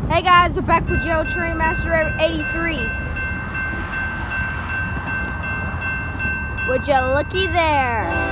Hey guys, we're back with Joe Trainmaster 83. Would you looky there?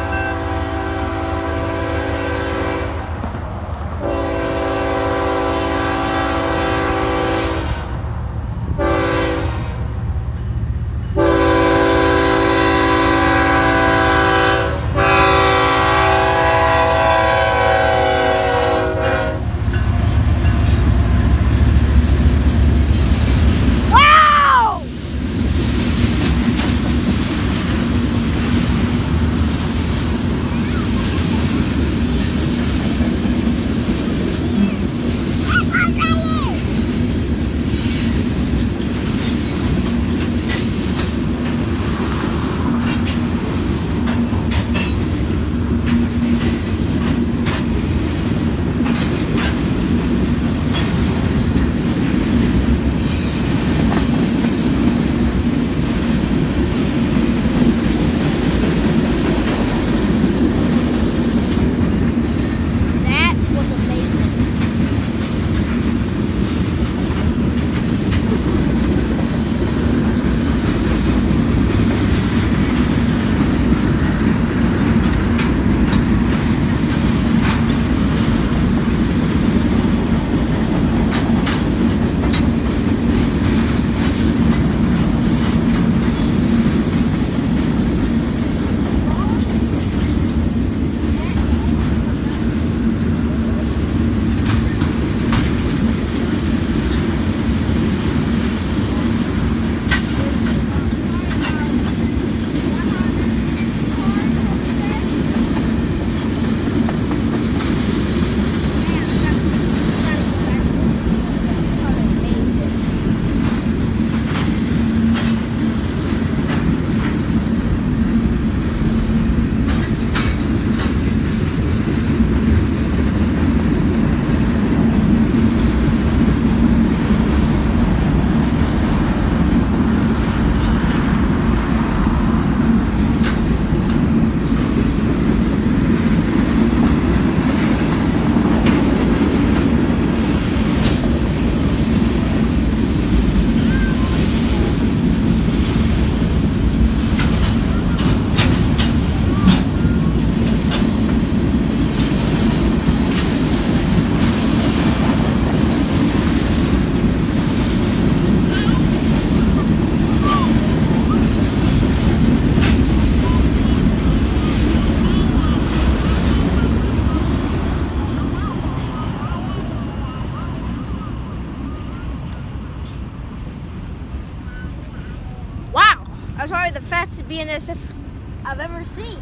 That's probably the fastest BNSF I've ever seen.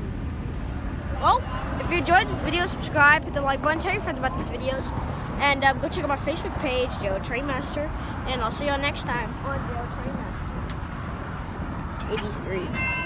Well, if you enjoyed this video, subscribe, hit the like button, tell your friends about these videos, and go check out my Facebook page, Joe Trainmaster, and I'll see y'all next time on Joe Trainmaster 83.